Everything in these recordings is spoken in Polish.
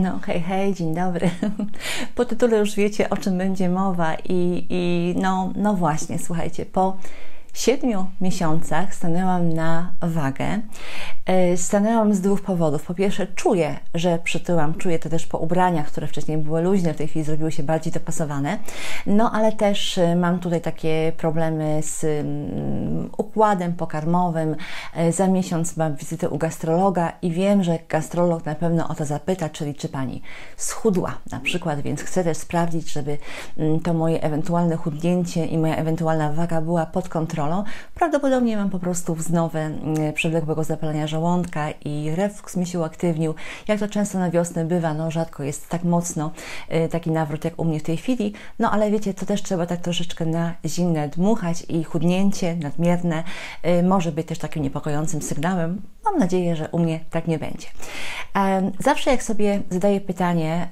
No hej, hej, dzień dobry. Po tytule już wiecie, o czym będzie mowa no właśnie, słuchajcie, po 7 miesiącach stanęłam na wagę. Stanęłam z dwóch powodów. Po pierwsze, czuję, że przytyłam. Czuję to też po ubraniach, które wcześniej były luźne, w tej chwili zrobiły się bardziej dopasowane. No ale też mam tutaj takie problemy z układem pokarmowym. Za miesiąc mam wizytę u gastrologa i wiem, że gastrolog na pewno o to zapyta, czyli czy Pani schudła na przykład, więc chcę też sprawdzić, żeby to moje ewentualne chudnięcie i moja ewentualna waga była pod kontrolą. Prawdopodobnie mam po prostu wznowę przewlekłego zapalenia żołądka i refluks mi się uaktywnił. Jak to często na wiosnę bywa, no rzadko jest tak mocno taki nawrót jak u mnie w tej chwili, no ale wiecie, to też trzeba tak troszeczkę na zimne dmuchać i chudnięcie nadmierne może być też takim niepokojącym sygnałem. Mam nadzieję, że u mnie tak nie będzie. Zawsze jak sobie zadaję pytanie,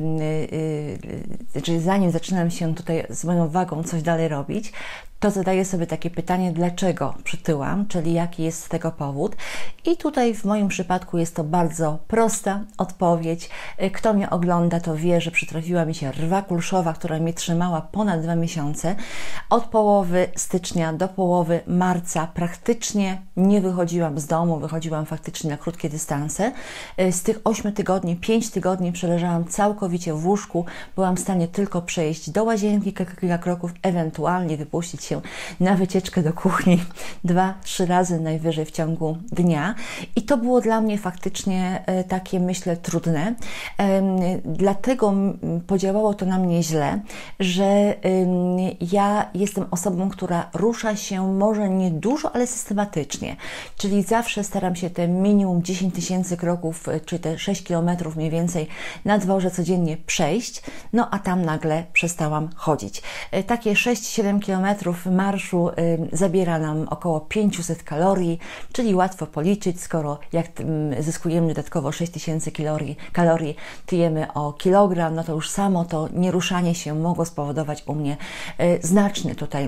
czyli zanim zaczynam się tutaj z moją wagą coś dalej robić, to zadaję sobie takie pytanie, dlaczego przytyłam, czyli jaki jest tego powód. I tutaj w moim przypadku jest to bardzo prosta odpowiedź. Kto mnie ogląda, to wie, że przytrafiła mi się rwa kulszowa, która mnie trzymała ponad 2 miesiące. Od połowy stycznia do połowy marca praktycznie nie wychodziłam z domu, wychodziłam faktycznie na krótkie dystanse. Z tych 8 tygodni, 5 tygodni przeleżałam całkowicie w łóżku. Byłam w stanie tylko przejść do łazienki kilka kroków, ewentualnie wypuścić się na wycieczkę do kuchni 2-3 razy najwyżej w ciągu dnia. I to było dla mnie faktycznie takie, myślę, trudne. Dlatego podziałało to na mnie źle, że ja jestem osobą, która rusza się może nie dużo, ale systematycznie. Czyli zawsze staram się te minimum 10 000 kroków, czy te 6 km mniej więcej na dworze codziennie przejść, no a tam nagle przestałam chodzić. Takie 6-7 km marszu zabiera nam około 500 kalorii, czyli łatwo policzyć, skoro jak zyskujemy dodatkowo 6000 kalorii, tyjemy o kilogram, no to już samo to nieruszanie się mogło spowodować u mnie znaczne tutaj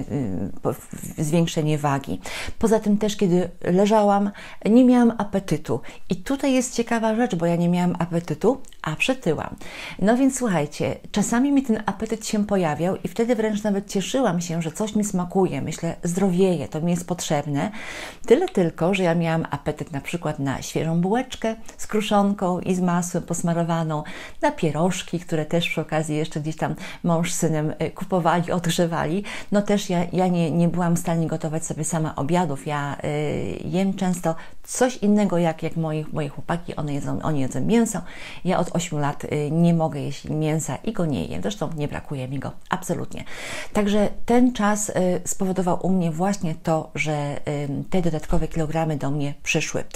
zwiększenie wagi. Poza tym też, kiedy leżałam, nie miałam apetytu. I tutaj jest ciekawa rzecz, bo ja nie miałam apetytu, a przytyłam. No więc słuchajcie, czasami mi ten apetyt się pojawiał i wtedy wręcz nawet cieszyłam się, że coś mi smakuje, myślę, zdrowieje, to mi jest potrzebne. Tyle tylko, że ja miałam apetyt na przykład na świeżą bułeczkę z kruszonką i z masłem posmarowaną, na pierożki, które też przy okazji jeszcze gdzieś tam mąż z synem kupowali, odgrzewali. No też ja nie byłam w stanie gotować sobie sama obiadów. Ja jem często coś innego jak moi chłopaki, oni jedzą mięso. Ja od 8 lat nie mogę jeść mięsa i go nie jem. Zresztą nie brakuje mi go, absolutnie. Także ten czas spowodował u mnie właśnie to, że te dodatkowe kilogramy do mnie przyszły.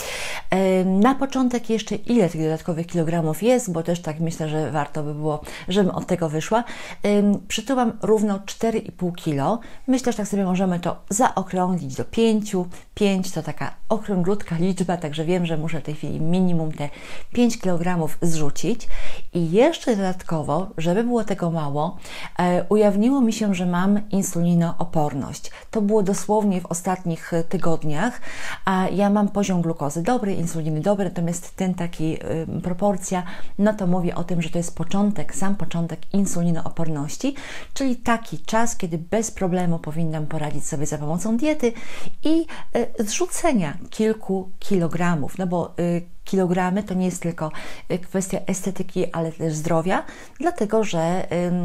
Na początek jeszcze ile tych dodatkowych kilogramów jest, bo też tak myślę, że warto by było, żebym od tego wyszła. Przytyłam równo 4,5 kg. Myślę, że tak sobie możemy to zaokrąglić do 5. 5 to taka okrąglutka liczba, także wiem, że muszę w tej chwili minimum te 5 kg zrzucić. I jeszcze dodatkowo, żeby było tego mało, ujawniło mi się, że mam insulinooporność. To było dosłownie w ostatnich tygodniach, a ja mam poziom glukozy dobry, insuliny dobry, natomiast ten taki proporcja, no to mówię o tym, że to jest sam początek insulinooporności, czyli taki czas, kiedy bez problemu powinnam poradzić sobie za pomocą diety i zrzucenia kilku kilogramów, no bo kilogramy to nie jest tylko kwestia estetyki, ale też zdrowia, dlatego że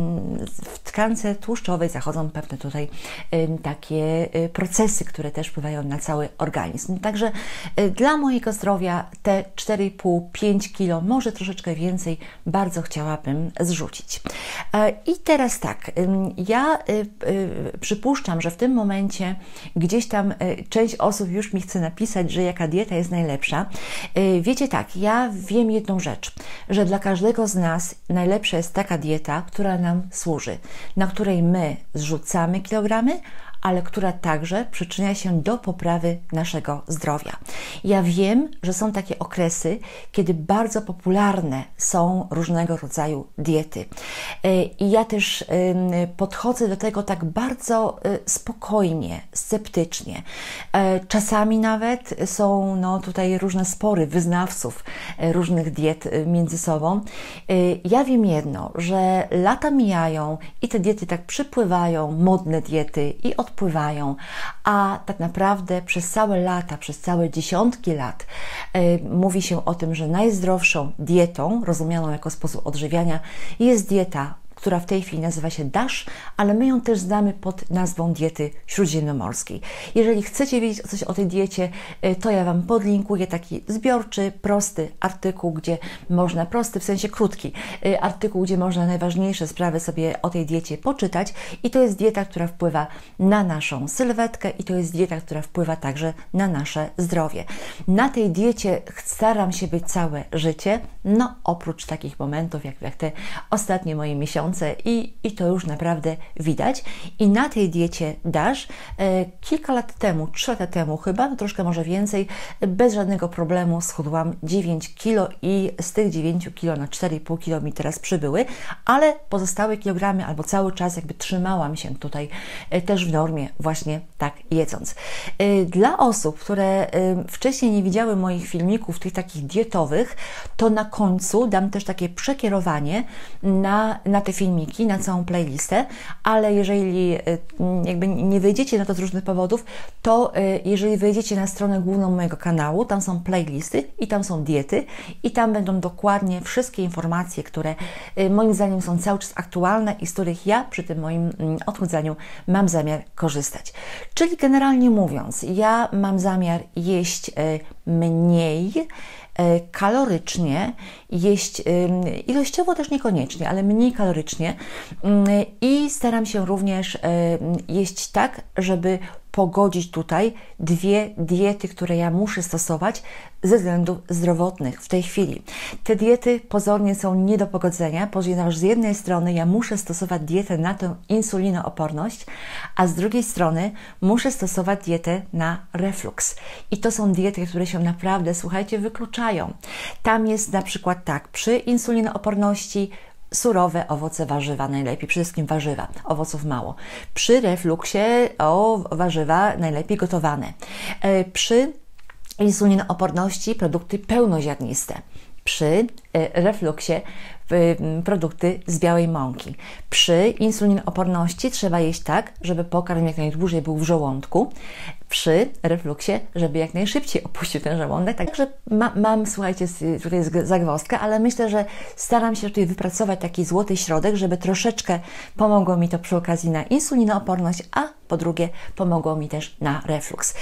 w tkance tłuszczowej zachodzą pewne tutaj takie procesy, które też wpływają na cały organizm. Także dla mojego zdrowia te 4,5-5 kg, może troszeczkę więcej, bardzo chciałabym zrzucić. I teraz tak, ja przypuszczam, że w tym momencie gdzieś tam część osób już mi chce napisać, że jaka dieta jest najlepsza. Wiecie tak, ja wiem jedną rzecz, że dla każdego z nas najlepsza jest taka dieta, która nam służy, na której my zrzucamy kilogramy, ale która także przyczynia się do poprawy naszego zdrowia. Ja wiem, że są takie okresy, kiedy bardzo popularne są różnego rodzaju diety. I ja też podchodzę do tego tak bardzo spokojnie, sceptycznie. Czasami nawet są tutaj różne spory wyznawców różnych diet między sobą. Ja wiem jedno, że lata mijają i te diety tak przypływają, modne diety, i odpływają, a tak naprawdę przez całe lata, przez całe dziesiątki lat mówi się o tym, że najzdrowszą dietą, rozumianą jako sposób odżywiania, jest dieta, która w tej chwili nazywa się DASH, ale my ją też znamy pod nazwą diety śródziemnomorskiej. Jeżeli chcecie wiedzieć coś o tej diecie, to ja Wam podlinkuję taki zbiorczy, prosty artykuł, gdzie można, prosty w sensie krótki, artykuł, gdzie można najważniejsze sprawy sobie o tej diecie poczytać, i to jest dieta, która wpływa na naszą sylwetkę, i to jest dieta, która wpływa także na nasze zdrowie. Na tej diecie staram się być całe życie, no oprócz takich momentów, jak te ostatnie moje miesiące, i to już naprawdę widać. I na tej diecie DASH kilka lat temu, 3 lata temu chyba, no troszkę może więcej, bez żadnego problemu schudłam 9 kg i z tych 9 kg na 4,5 kg mi teraz przybyły, ale pozostałe kilogramy albo cały czas jakby trzymałam się tutaj też w normie, właśnie tak jedząc. Dla osób, które wcześniej nie widziały moich filmików, tych takich dietowych, to na końcu dam też takie przekierowanie na te filmiki, na całą playlistę, ale jeżeli jakby nie wejdziecie na to z różnych powodów, to jeżeli wejdziecie na stronę główną mojego kanału, tam są playlisty i tam są diety i tam będą dokładnie wszystkie informacje, które moim zdaniem są cały czas aktualne i z których ja przy tym moim odchudzaniu mam zamiar korzystać. Czyli generalnie mówiąc, ja mam zamiar jeść mniej kalorycznie, jeść ilościowo też niekoniecznie, ale mniej kalorycznie, i staram się również jeść tak, żeby pogodzić tutaj dwie diety, które ja muszę stosować ze względów zdrowotnych w tej chwili. Te diety pozornie są nie do pogodzenia, ponieważ z jednej strony ja muszę stosować dietę na tę insulinooporność, a z drugiej strony muszę stosować dietę na reflux. I to są diety, które się naprawdę, słuchajcie, wykluczają. Tam jest na przykład tak, przy insulinooporności surowe owoce, warzywa najlepiej, przede wszystkim warzywa, owoców mało. Przy refluksie warzywa najlepiej gotowane. Przy insulinooporności produkty pełnoziarniste. Przy refluksie produkty z białej mąki. Przy insulinooporności trzeba jeść tak, żeby pokarm jak najdłużej był w żołądku. Przy refluksie, żeby jak najszybciej opuścił ten żołądek. Także mam, słuchajcie, tutaj jest zagwozdka, ale myślę, że staram się tutaj wypracować taki złoty środek, żeby troszeczkę pomogło mi to przy okazji na insulinooporność, a po drugie pomogło mi też na refluks.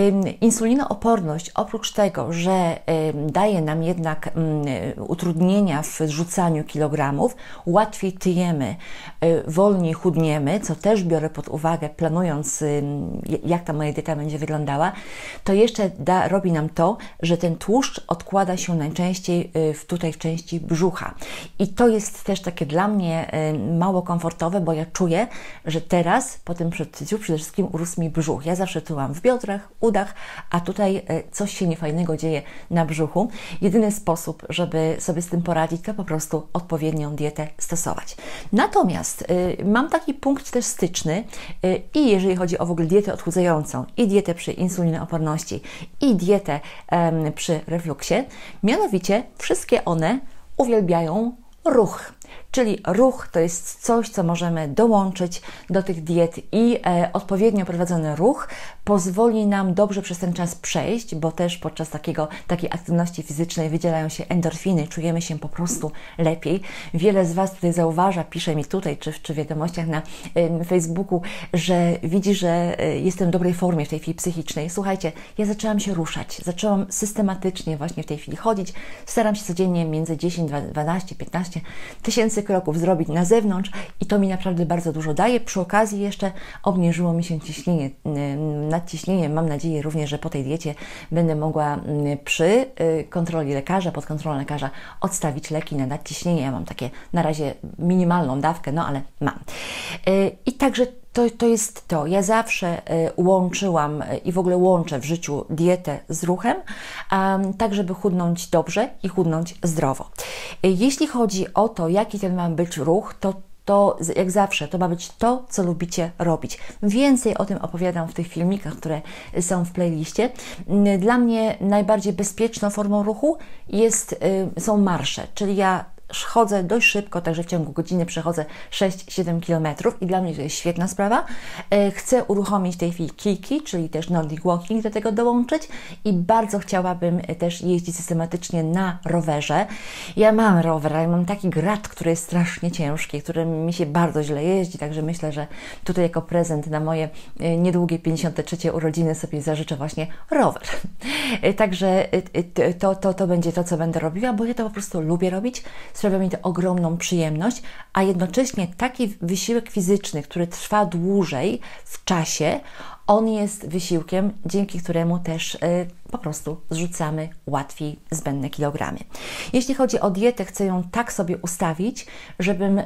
Insulinooporność, oprócz tego, że daje nam jednak utrudnienia w zrzucaniu kilogramów, łatwiej tyjemy, wolniej chudniemy, co też biorę pod uwagę, planując, jak ta moja dieta będzie wyglądała, to jeszcze robi nam to, że ten tłuszcz odkłada się najczęściej tutaj w części brzucha. I to jest też takie dla mnie mało komfortowe, bo ja czuję, że teraz po tym przetyciu przede wszystkim urósł mi brzuch. Ja zawsze czułam w biodrach, udach, a tutaj coś się niefajnego dzieje na brzuchu. Jedyny sposób, żeby sobie z tym poradzić, to po prostu odpowiednią dietę stosować. Natomiast mam taki punkt też styczny i jeżeli chodzi o w ogóle dietę odchudzającą, i dietę przy insulinooporności, i dietę przy refluksie, mianowicie wszystkie one uwielbiają ruch. Czyli ruch to jest coś, co możemy dołączyć do tych diet i odpowiednio prowadzony ruch pozwoli nam dobrze przez ten czas przejść, bo też podczas takiej aktywności fizycznej wydzielają się endorfiny, czujemy się po prostu lepiej. Wiele z Was tutaj zauważa, pisze mi tutaj, czy w wiadomościach na Facebooku, że widzi, że jestem w dobrej formie w tej chwili psychicznej. Słuchajcie, ja zaczęłam się ruszać, zaczęłam systematycznie właśnie w tej chwili chodzić, staram się codziennie między 10, 12, 15 tysięcy kroków zrobić na zewnątrz i to mi naprawdę bardzo dużo daje. Przy okazji jeszcze obniżyło mi się ciśnienie, nadciśnienie. Mam nadzieję również, że po tej diecie będę mogła przy kontroli lekarza, pod kontrolą lekarza odstawić leki na nadciśnienie. Ja mam takie na razie minimalną dawkę, no ale mam. I także to jest to. Ja zawsze łączyłam i w ogóle łączę w życiu dietę z ruchem, tak żeby chudnąć dobrze i chudnąć zdrowo. Jeśli chodzi o to, jaki ten ma być ruch, to jak zawsze, to ma być to, co lubicie robić. Więcej o tym opowiadam w tych filmikach, które są w playliście. Dla mnie najbardziej bezpieczną formą ruchu są marsze, czyli ja chodzę dość szybko, także w ciągu godziny przechodzę 6-7 km i dla mnie to jest świetna sprawa. Chcę uruchomić w tej chwili kijki, czyli też Nordic Walking do tego dołączyć i bardzo chciałabym też jeździć systematycznie na rowerze. Ja mam rower, ale mam taki grat, który jest strasznie ciężki, którym mi się bardzo źle jeździ, także myślę, że tutaj jako prezent na moje niedługie 53 urodziny sobie zażyczę właśnie rower. Także to będzie to, co będę robiła, bo ja to po prostu lubię robić. Sprawia mi to ogromną przyjemność, a jednocześnie taki wysiłek fizyczny, który trwa dłużej w czasie, on jest wysiłkiem, dzięki któremu też po prostu zrzucamy łatwiej zbędne kilogramy. Jeśli chodzi o dietę, chcę ją tak sobie ustawić, żebym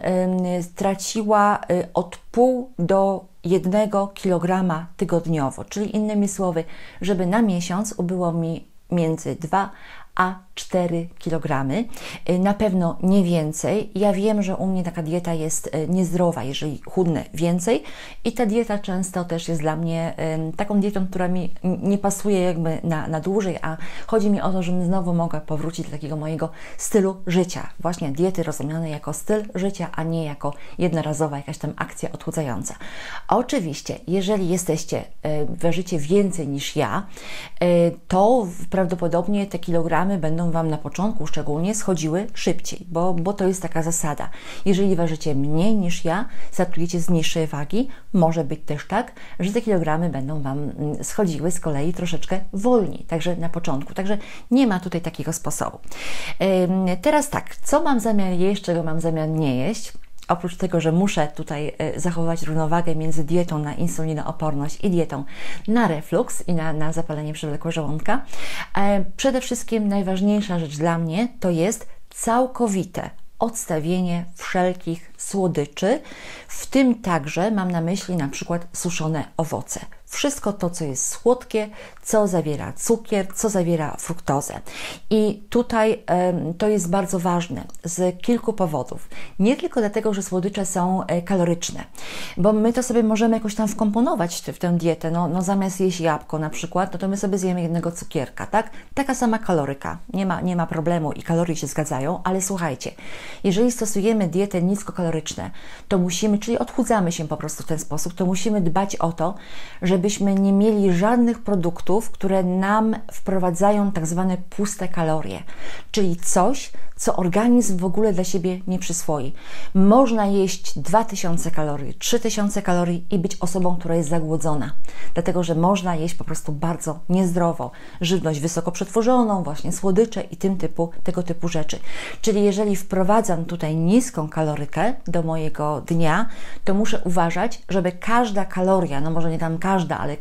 traciła od 0,5 do 1 kg tygodniowo, czyli innymi słowy, żeby na miesiąc ubyło mi między 2 a 4 kg. Na pewno nie więcej. Ja wiem, że u mnie taka dieta jest niezdrowa, jeżeli chudnę więcej i ta dieta często też jest dla mnie taką dietą, która mi nie pasuje jakby na dłużej, a chodzi mi o to, żebym znowu mogła powrócić do takiego mojego stylu życia. Właśnie diety rozumianej jako styl życia, a nie jako jednorazowa jakaś tam akcja odchudzająca. Oczywiście, jeżeli ważycie więcej niż ja, to prawdopodobnie te kilogramy będą Wam na początku szczególnie schodziły szybciej, bo to jest taka zasada. Jeżeli ważycie mniej niż ja, startujecie z niższej wagi, może być też tak, że te kilogramy będą Wam schodziły z kolei troszeczkę wolniej, także na początku. Także nie ma tutaj takiego sposobu. Teraz tak, co mam zamiar jeść, czego mam zamiar nie jeść? Oprócz tego, że muszę tutaj zachować równowagę między dietą na insulinooporność i dietą na refluks i na zapalenie przewlekłe żołądka, przede wszystkim najważniejsza rzecz dla mnie to jest całkowite odstawienie wszelkich słodyczy, w tym także mam na myśli na przykład suszone owoce. Wszystko to, co jest słodkie, co zawiera cukier, co zawiera fruktozę. I tutaj to jest bardzo ważne z kilku powodów. Nie tylko dlatego, że słodycze są kaloryczne, bo my to sobie możemy jakoś tam wkomponować w tę dietę. No zamiast jeść jabłko na przykład, no to my sobie zjemy jednego cukierka, tak? Taka sama kaloryka, nie ma problemu i kalorie się zgadzają, ale słuchajcie, jeżeli stosujemy dietę niskokaloryczną, to musimy, czyli odchudzamy się po prostu w ten sposób, to musimy dbać o to, żebyśmy nie mieli żadnych produktów, które nam wprowadzają tak zwane puste kalorie, czyli coś, co organizm w ogóle dla siebie nie przyswoi. Można jeść 2000 kalorii, 3000 kalorii i być osobą, która jest zagłodzona, dlatego że można jeść po prostu bardzo niezdrowo, żywność wysoko przetworzoną, właśnie słodycze i tego typu rzeczy. Czyli jeżeli wprowadzam tutaj niską kalorykę do mojego dnia, to muszę uważać, żeby każda kaloria, no może nie tam każda, ale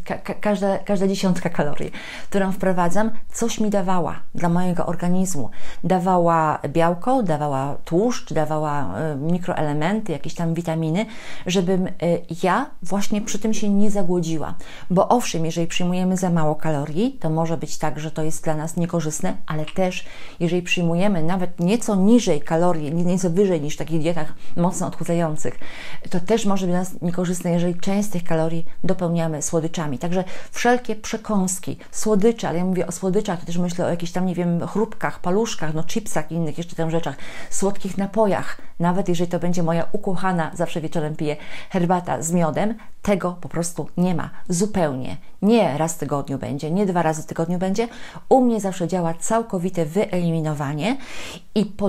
każda dziesiątka kalorii, którą wprowadzam, coś mi dawała dla mojego organizmu. Dawała białko, dawała tłuszcz, dawała mikroelementy, jakieś tam witaminy, żebym ja właśnie przy tym się nie zagłodziła. Bo owszem, jeżeli przyjmujemy za mało kalorii, to może być tak, że to jest dla nas niekorzystne, ale też jeżeli przyjmujemy nawet nieco niżej kalorii, nieco wyżej niż w takich dietach mocno odchudzających, to też może być dla nas niekorzystne, jeżeli część z tych kalorii dopełniamy słodyczami. Także wszelkie przekąski, słodycze, ale ja mówię o słodyczach, to też myślę o jakichś tam, nie wiem, chrupkach, paluszkach, no chipsach i innych jeszcze tam rzeczach, słodkich napojach, nawet jeżeli to będzie moja ukochana, zawsze wieczorem piję herbata z miodem, tego po prostu nie ma, zupełnie. Nie raz w tygodniu będzie, nie 2 razy w tygodniu będzie. U mnie zawsze działa całkowite wyeliminowanie i po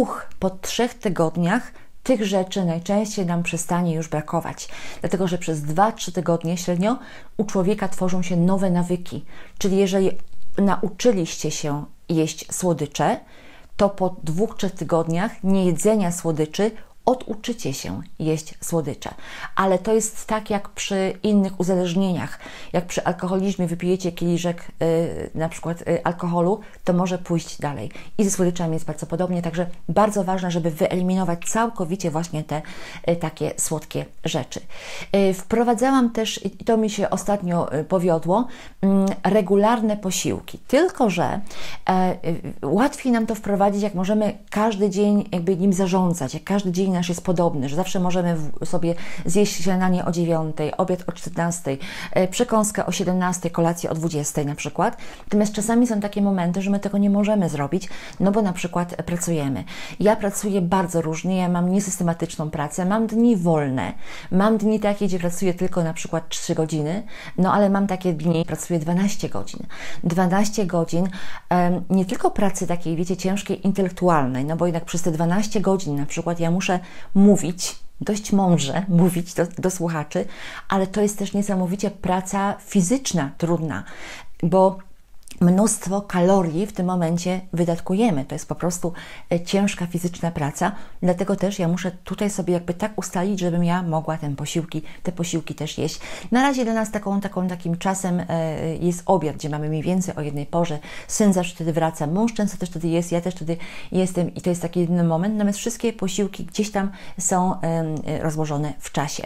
3 tygodniach tych rzeczy najczęściej nam przestanie już brakować, dlatego że przez 2-3 tygodnie średnio u człowieka tworzą się nowe nawyki, czyli jeżeli nauczyliście się jeść słodycze, to po 2-3 tygodniach niejedzenia słodyczy oduczycie się jeść słodycze. Ale to jest tak jak przy innych uzależnieniach. Jak przy alkoholizmie wypijecie kieliszek na przykład alkoholu, to może pójść dalej. I ze słodyczami jest bardzo podobnie, także bardzo ważne, żeby wyeliminować całkowicie właśnie te takie słodkie rzeczy. Wprowadzałam też, i to mi się ostatnio powiodło, regularne posiłki. Tylko że łatwiej nam to wprowadzić, jak możemy każdy dzień jakby nim zarządzać, jak każdy dzień nasz jest podobny, że zawsze możemy sobie zjeść śniadanie o 9, obiad o 14, przekąskę o 17, kolację o 20 na przykład. Natomiast czasami są takie momenty, że my tego nie możemy zrobić, no bo na przykład pracujemy. Ja pracuję bardzo różnie, ja mam niesystematyczną pracę, mam dni wolne, mam dni takie, gdzie pracuję tylko na przykład 3 godziny, no ale mam takie dni, pracuję 12 godzin. 12 godzin nie tylko pracy takiej, wiecie, ciężkiej, intelektualnej, no bo jednak przez te 12 godzin na przykład ja muszę mówić, dość mądrze mówić do słuchaczy, ale to jest też niesamowicie praca fizyczna, trudna, bo mnóstwo kalorii w tym momencie wydatkujemy. To jest po prostu ciężka fizyczna praca, dlatego też ja muszę tutaj sobie jakby tak ustalić, żebym ja mogła te posiłki też jeść. Na razie dla nas takim czasem jest obiad, gdzie mamy mniej więcej o 1 porze. Syn zawsze wtedy wraca, mąż często też wtedy jest, ja też wtedy jestem i to jest taki jedyny moment, natomiast wszystkie posiłki gdzieś tam są rozłożone w czasie.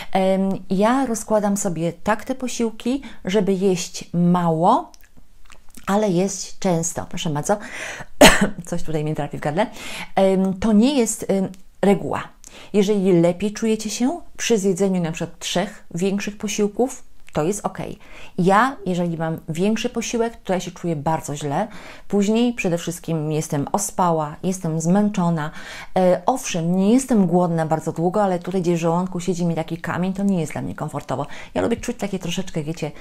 Ja rozkładam sobie tak te posiłki, żeby jeść mało, ale jeść często. Proszę bardzo, coś tutaj mnie trafi w gardle. To nie jest reguła. Jeżeli lepiej czujecie się przy zjedzeniu na przykład 3 większych posiłków, to jest ok. Ja, jeżeli mam większy posiłek, to ja się czuję bardzo źle. Później przede wszystkim jestem ospała, jestem zmęczona. Owszem, nie jestem głodna bardzo długo, ale tutaj, gdzie w żołądku siedzi mi taki kamień, to nie jest dla mnie komfortowo. Ja lubię czuć takie troszeczkę, wiecie,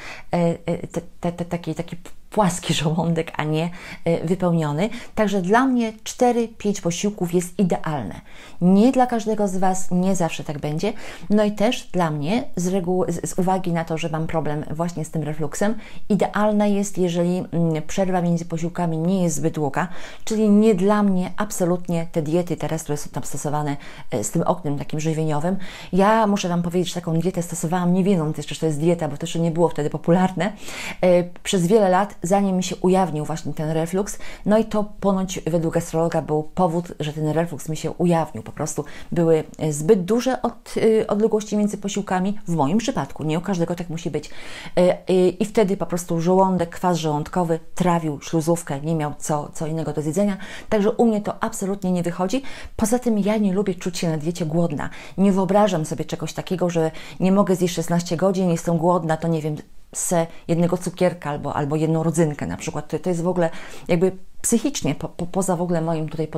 taki płaski żołądek, a nie wypełniony. Także dla mnie 4-5 posiłków jest idealne. Nie dla każdego z Was, nie zawsze tak będzie. No i też dla mnie, z uwagi na to, że mam problem właśnie z tym refluksem, idealne jest, jeżeli przerwa między posiłkami nie jest zbyt długa, czyli nie dla mnie absolutnie te diety teraz, które są tam stosowane z tym oknem takim żywieniowym. Ja muszę Wam powiedzieć, że taką dietę stosowałam, nie wiedząc jeszcze, że to jest dieta, bo to jeszcze nie było wtedy popularne, przez wiele lat, zanim mi się ujawnił właśnie ten refluks, no i to ponoć według astrologa był powód, że ten refluks mi się ujawnił. Po prostu były zbyt duże odległości między posiłkami, w moim przypadku, nie u każdego tak musi być. I wtedy po prostu żołądek, kwas żołądkowy trawił śluzówkę, nie miał co innego do zjedzenia, także u mnie to absolutnie nie wychodzi. Poza tym ja nie lubię czuć się na diecie głodna. Nie wyobrażam sobie czegoś takiego, że nie mogę zjeść 16 godzin, jestem głodna, to nie wiem, jednego cukierka albo jedną rodzynkę na przykład. To jest w ogóle jakby psychicznie, poza w ogóle moim tutaj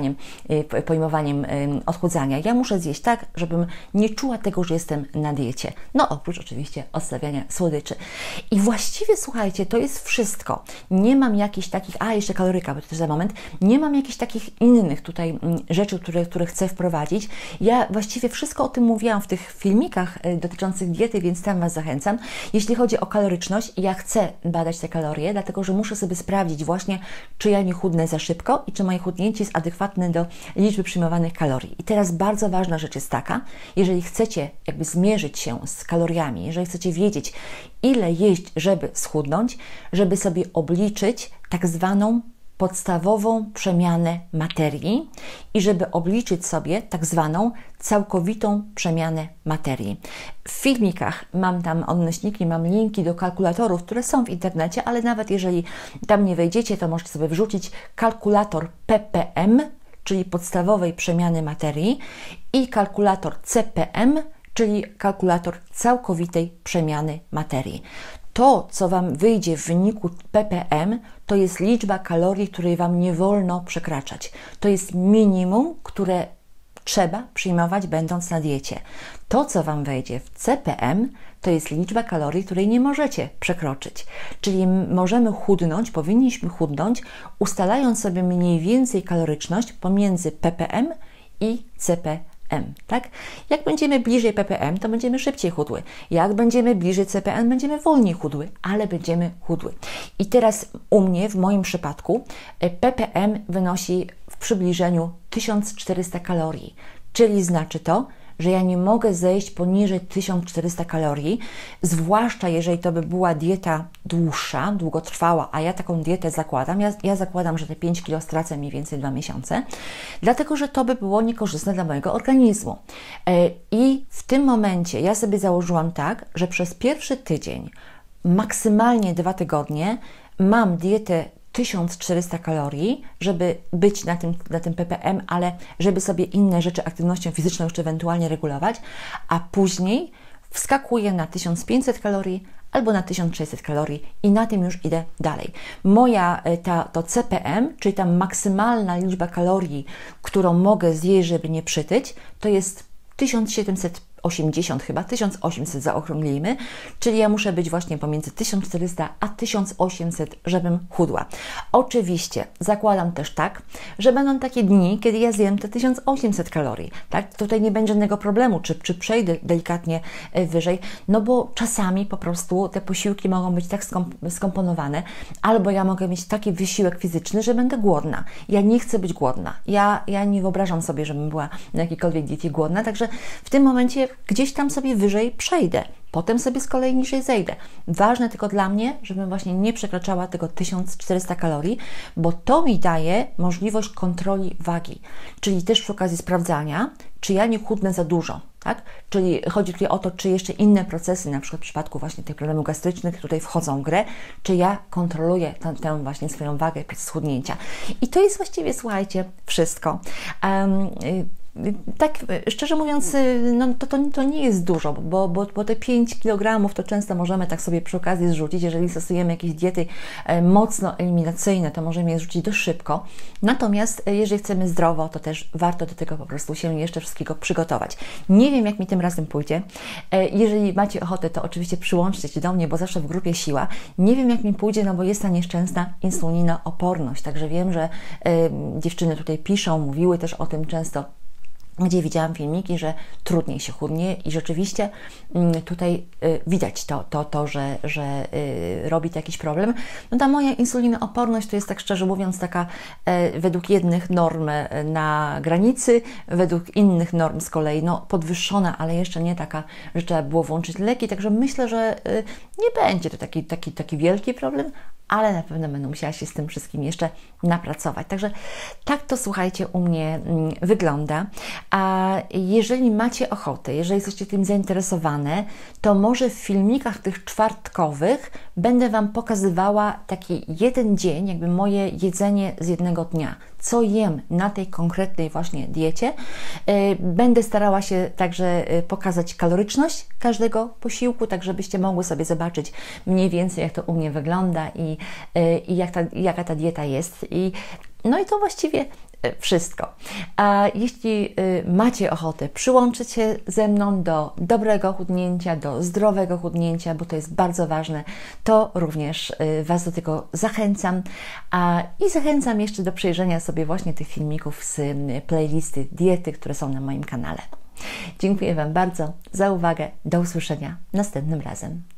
pojmowaniem odchudzania. Ja muszę zjeść tak, żebym nie czuła tego, że jestem na diecie. No oprócz oczywiście odstawiania słodyczy. I właściwie, słuchajcie, to jest wszystko. Nie mam jakichś takich, jeszcze kaloryka, bo to też za moment, nie mam jakichś takich innych tutaj rzeczy, które chcę wprowadzić. Ja właściwie wszystko o tym mówiłam w tych filmikach dotyczących diety, więc tam Was zachęcam. Jeśli chodzi o kaloryczność, ja chcę badać te kalorie, dlatego że muszę sobie sprawdzić właśnie, czy ja nie chudnę za szybko i czy moje chudnięcie jest adekwatne do liczby przyjmowanych kalorii. I teraz bardzo ważna rzecz jest taka, jeżeli chcecie jakby zmierzyć się z kaloriami, jeżeli chcecie wiedzieć, ile jeść, żeby schudnąć, żeby sobie obliczyć tak zwaną podstawową przemianę materii i żeby obliczyć sobie tak zwaną całkowitą przemianę materii. W filmikach mam tam odnośniki, mam linki do kalkulatorów, które są w internecie, ale nawet jeżeli tam nie wejdziecie, to możecie sobie wrzucić kalkulator ppm, czyli podstawowej przemiany materii, i kalkulator CPM, czyli kalkulator całkowitej przemiany materii. To, co Wam wyjdzie w wyniku ppm, to jest liczba kalorii, której Wam nie wolno przekraczać. To jest minimum, które trzeba przyjmować, będąc na diecie. To, co Wam wejdzie w CPM, to jest liczba kalorii, której nie możecie przekroczyć. Czyli możemy chudnąć, powinniśmy chudnąć, ustalając sobie mniej więcej kaloryczność pomiędzy ppm i CPM. Tak? Jak będziemy bliżej ppm, to będziemy szybciej chudły. Jak będziemy bliżej CPM, będziemy wolniej chudły, ale będziemy chudły. I teraz u mnie, w moim przypadku, ppm wynosi w przybliżeniu 1400 kalorii. Czyli znaczy to, że ja nie mogę zejść poniżej 1400 kalorii, zwłaszcza jeżeli to by była dieta dłuższa, długotrwała, a ja taką dietę zakładam. Ja zakładam, że te 5 kg stracę mniej więcej 2 miesiące, dlatego że to by było niekorzystne dla mojego organizmu. I w tym momencie ja sobie założyłam tak, że przez pierwszy tydzień, maksymalnie 2 tygodnie, mam dietę 1400 kalorii, żeby być na tym ppm, ale żeby sobie inne rzeczy, aktywnością fizyczną jeszcze ewentualnie regulować, a później wskakuję na 1500 kalorii albo na 1600 kalorii i na tym już idę dalej. To CPM, czyli ta maksymalna liczba kalorii, którą mogę zjeść, żeby nie przytyć, to jest 1780 chyba, 1800 zaokrąglimy, czyli ja muszę być właśnie pomiędzy 1400 a 1800, żebym chudła. Oczywiście zakładam też tak, że będą takie dni, kiedy ja zjem te 1800 kalorii, tak? Tutaj nie będzie żadnego problemu, czy przejdę delikatnie wyżej, no bo czasami po prostu te posiłki mogą być tak skomponowane, albo ja mogę mieć taki wysiłek fizyczny, że będę głodna. Ja nie chcę być głodna. Ja nie wyobrażam sobie, żebym była na jakiejkolwiek diecie głodna, także w tym momencie gdzieś tam sobie wyżej przejdę, potem sobie z kolei niżej zejdę. Ważne tylko dla mnie, żebym właśnie nie przekraczała tego 1400 kalorii, bo to mi daje możliwość kontroli wagi, czyli też przy okazji sprawdzania, czy ja nie chudnę za dużo, tak? Czyli chodzi tutaj o to, czy jeszcze inne procesy, na przykład w przypadku właśnie tych problemów gastrycznych tutaj wchodzą w grę, czy ja kontroluję tę właśnie swoją wagę podczas schudnięcia. I to jest właściwie, słuchajcie, wszystko. Tak, szczerze mówiąc, no to nie jest dużo, bo te 5 kg to często możemy tak sobie przy okazji zrzucić. Jeżeli stosujemy jakieś diety mocno eliminacyjne, to możemy je zrzucić dość szybko. Natomiast jeżeli chcemy zdrowo, to też warto do tego po prostu się jeszcze wszystkiego przygotować. Nie wiem, jak mi tym razem pójdzie. Jeżeli macie ochotę, to oczywiście przyłączcie się do mnie, bo zawsze w grupie siła. Nie wiem, jak mi pójdzie, no bo jest ta nieszczęsna insulinooporność. Także wiem, że dziewczyny tutaj piszą, mówiły też o tym często, gdzie widziałam filmiki, że trudniej się chudnie i rzeczywiście tutaj widać że robi to jakiś problem. No ta moja insulinooporność to jest, tak szczerze mówiąc, taka według jednych norm na granicy, według innych norm z kolei podwyższona, ale jeszcze nie taka, że trzeba było włączyć leki, także myślę, że nie będzie to taki wielki problem, ale na pewno będę musiała się z tym wszystkim jeszcze napracować. Także tak to, słuchajcie, u mnie wygląda. A jeżeli macie ochotę, jeżeli jesteście tym zainteresowane, to może w filmikach tych czwartkowych będę Wam pokazywała taki jeden dzień, jakby moje jedzenie z jednego dnia. Co jem na tej konkretnej właśnie diecie. Będę starała się także pokazać kaloryczność każdego posiłku, tak żebyście mogły sobie zobaczyć mniej więcej, jak to u mnie wygląda i jaka ta dieta jest. No i to właściwie wszystko. A jeśli macie ochotę przyłączyć się ze mną do dobrego chudnięcia, do zdrowego chudnięcia, bo to jest bardzo ważne, to również Was do tego zachęcam. I zachęcam jeszcze do przejrzenia sobie właśnie tych filmików z playlisty diety, które są na moim kanale. Dziękuję Wam bardzo za uwagę. Do usłyszenia następnym razem.